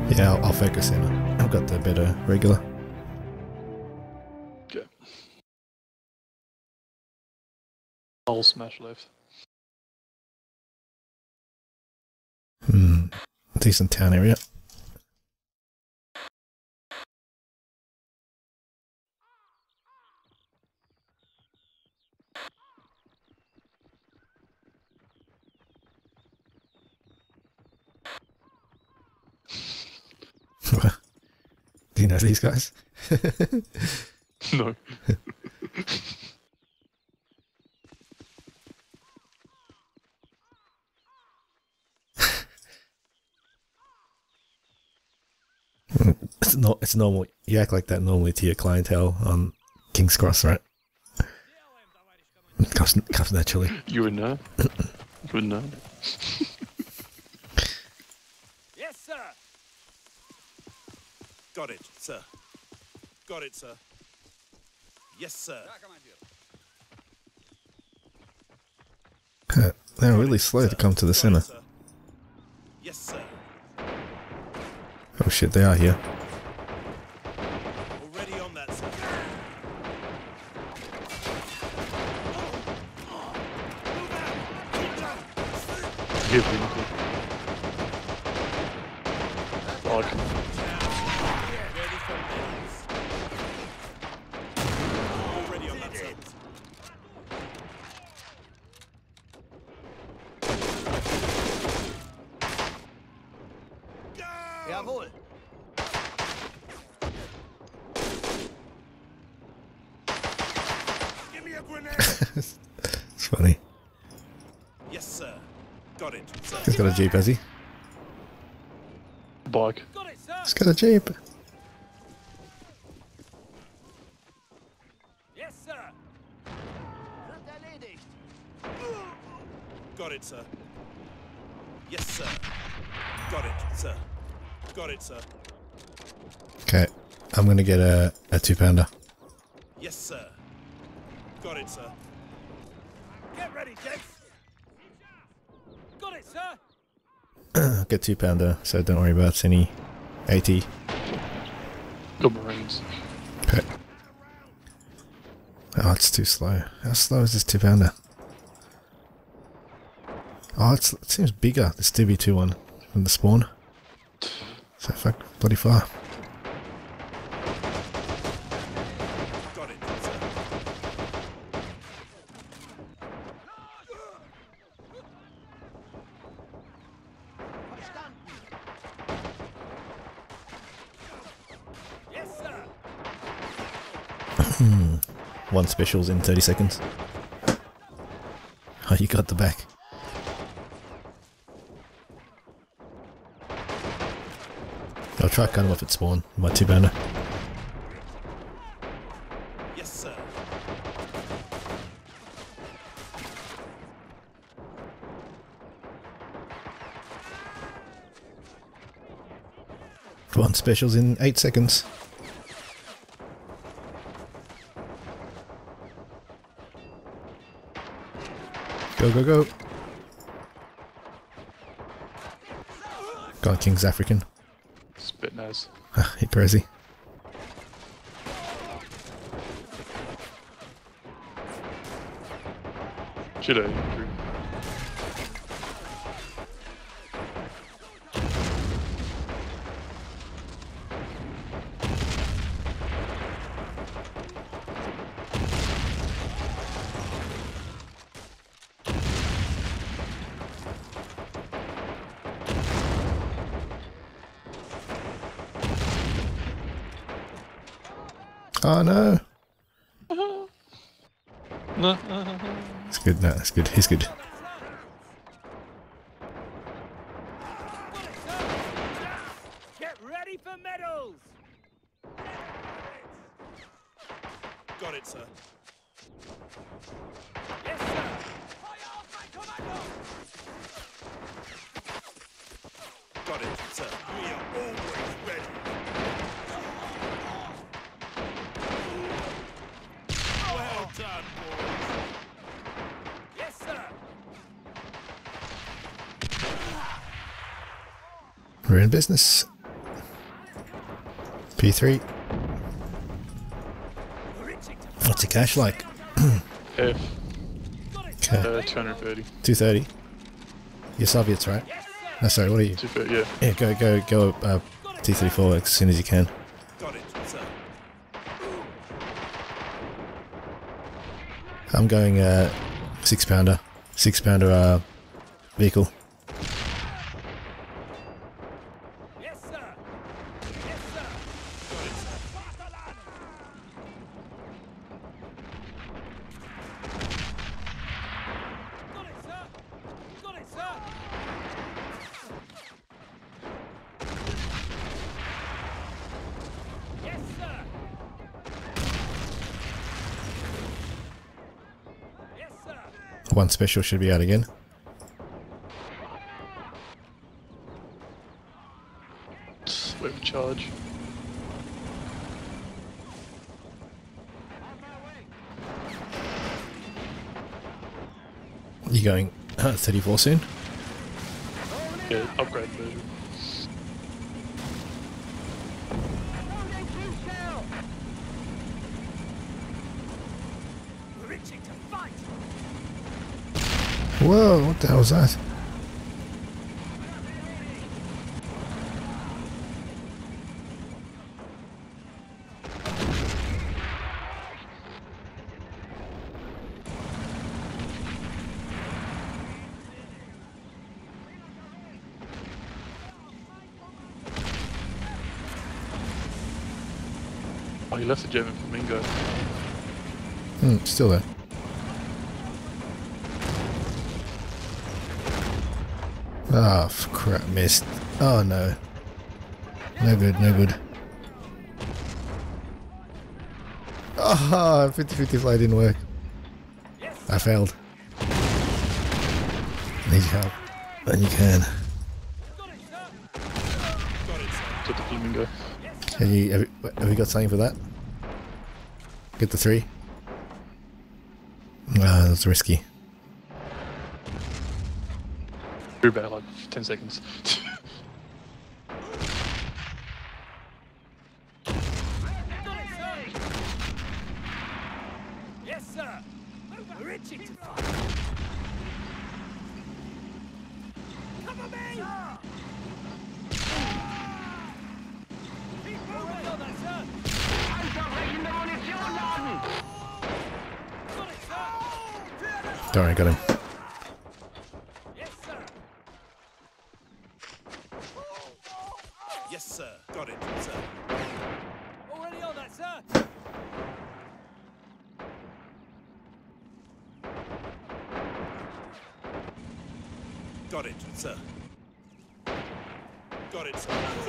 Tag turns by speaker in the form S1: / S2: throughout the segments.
S1: Yeah, I'll focus in. I've got the better regular.
S2: Okay. I'll smash left.
S1: Decent town area. Do you know these guys?
S2: No.
S1: It's normal. You act like that normally to your clientele on King's Cross, right? Comes naturally.
S2: You would know. You would know.
S3: Yes, sir. Got it, sir. Got it, sir. Yes, sir.
S1: They're really slow to come to the center.
S3: Yes, sir.
S1: Oh shit, they are here.
S3: Already on that, sir.
S2: Give me. Like.
S3: Ready for medals. Already on that, sir.
S4: Jawohl.
S3: Give me a grenade.
S1: It's funny.
S3: Yes, sir. Got it, sir.
S1: He's got a jeep, has he?
S2: Bike.
S3: Got it, sir.
S1: He's got a jeep.
S3: Yes, sir.
S4: Wird erledigt.
S3: Got it, sir. Yes, sir. Got it, sir. Got it, sir.
S1: Okay, I'm gonna get a 2-pounder.
S3: Yes, sir. Got it, sir. Get ready, gents. Got it, sir.
S1: I'll get 2-pounder, so don't worry about any AT.
S2: Got Marines.
S1: Okay. Oh, it's too slow. How slow is this 2-pounder? Oh, it seems bigger, this DB2 one, from the spawn. So fuck, bloody far.
S3: Got it, sir.
S4: Verstanden.
S3: Yes, sir.
S1: One specials in 30 seconds. Oh, you got the back. I'll try cutting off at spawn, my 2-pounder.
S3: Yes, sir.
S1: One specials in 8 seconds. Go, go, go. God, King's African.
S2: Spit nose.
S1: You crazy.
S2: Should I?
S1: Oh no.
S2: No.
S1: It's good, no, that's good. He's good.
S3: Get ready for medals. Got it, sir. Yes, sir. Fire on my commando. Got it, sir. We are always ready. Well done, boys. Yes, sir.
S1: We're in business. P3. What's your cash like?
S2: F.
S1: Okay.
S2: 230.
S1: 230. You're Soviets, right? No, sorry, what are you?
S2: 230, yeah.
S1: Yeah, go T34 as soon as you can.
S3: Got it, sir.
S1: I'm going 6-pounder. 6-pounder vehicle.
S4: Yes, sir. Yes, sir.
S3: Got it, sir.
S4: Vaterland. Got it, sir. Got it, sir. Yes, sir. Yes, sir.
S1: One special should be out again.
S2: Wait for charge.
S1: You going 34 soon?
S2: Yeah, upgrade version.
S4: We're reaching to fight.
S1: Whoa, what the hell was that?
S2: Oh, he left the German flamingo.
S1: Still there. Ah, crap, missed. Oh no. No good, no good. Oh, 50-50 fly didn't work. I failed. Need help. Then you can.
S3: Got it, sir.
S2: Took the flamingo.
S1: Have you got something for that? Get the 3. Ah, that's risky.
S2: Threw about like 10 seconds.
S4: Yes, sir. We're reaching to fight. Cover me. Keep moving on that, sir. Got it, sir.
S1: Don't worry, got him.
S4: Yes, sir.
S3: Yes, sir. Got it, sir.
S4: Already on that, sir.
S3: Got it, sir. Got it, sir.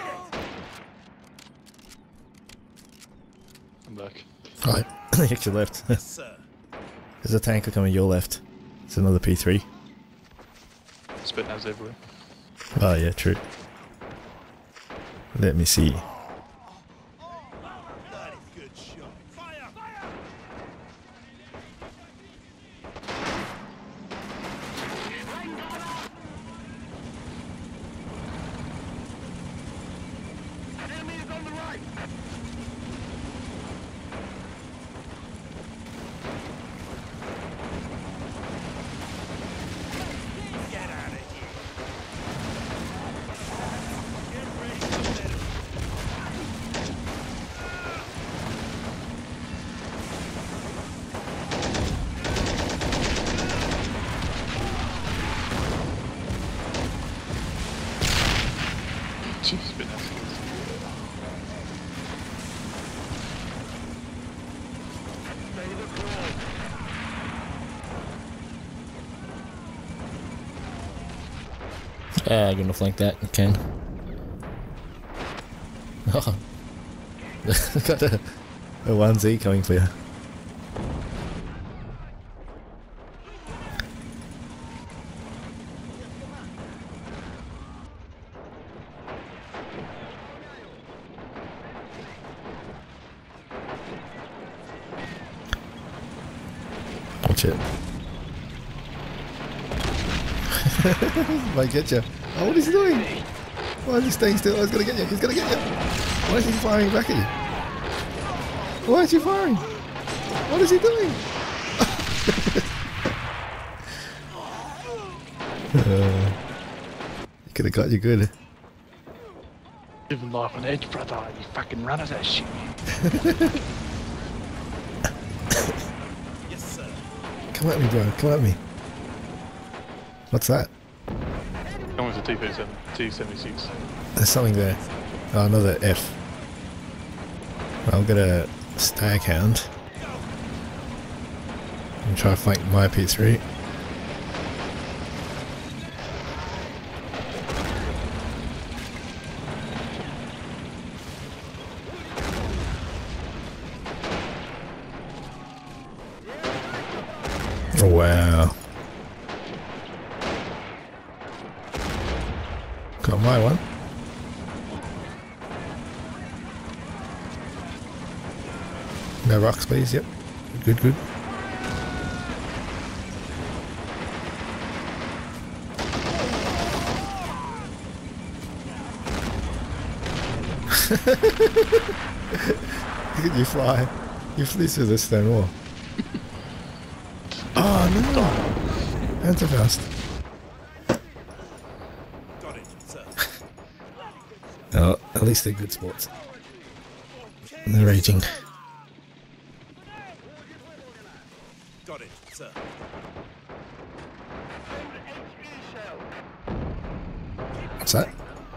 S2: I'm back.
S1: Alright, he actually left.
S3: Yes, sir.
S1: There's a tanker coming your left. It's another P3.
S2: Spitnaz everywhere.
S1: Oh yeah, true. Let me see.
S3: That is good shot. Fire! Fire!
S4: Enemy is on the right.
S3: Get out of here. Get ready for that.
S2: Jeez, Spitnaz.
S1: I'm gonna flank that. You can. Oh. Got a 1Z coming for you. Watch it. Might get you. Oh, what is he doing? Why is he staying still? Oh, he's gonna get you. He's gonna get you. Why is he firing back at you? Why is he firing? What is he doing? He could have got you good.
S2: Living life on edge, brother. You fucking run at that shit.
S3: Yes, sir.
S1: Come at me, bro. Come at me. What's that?
S2: Come with the T-76.
S1: There's something there. Oh, another F. I'll get a stag hound and try to flank my P3. Oh, wow. Got my one. No rocks, please. Yep. Good, good. Look at you fly. You flew through the stone wall. Oh no! Hands are fast.
S3: Got it, sir.
S1: Oh, at least they're good sports. And they're raging.
S3: Got it, sir.
S1: What's that?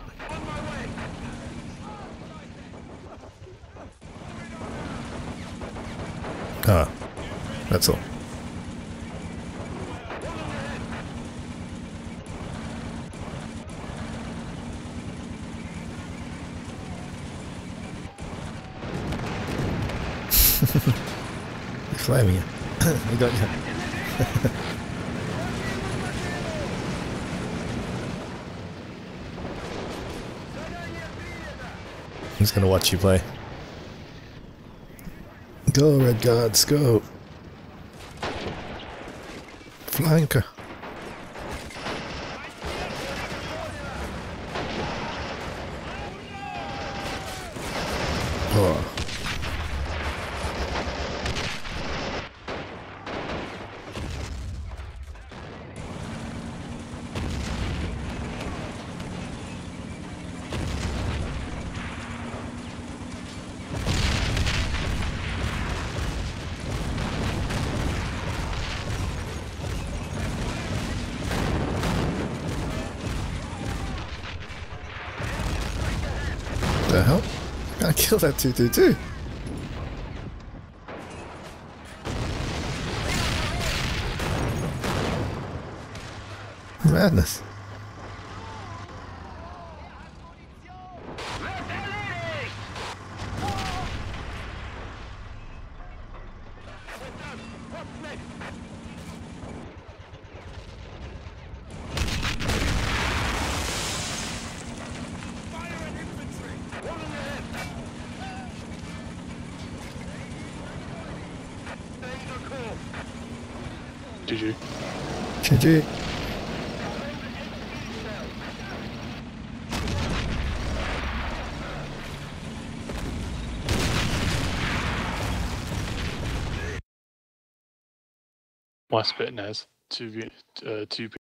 S1: Ah, that's all. You're flaming it. We got you. I'm just gonna watch you play. Go, Red Guards, go! Flanker. Oh. The hell? I killed that 222. Madness.
S2: GG.
S1: GG.
S2: My spitting has two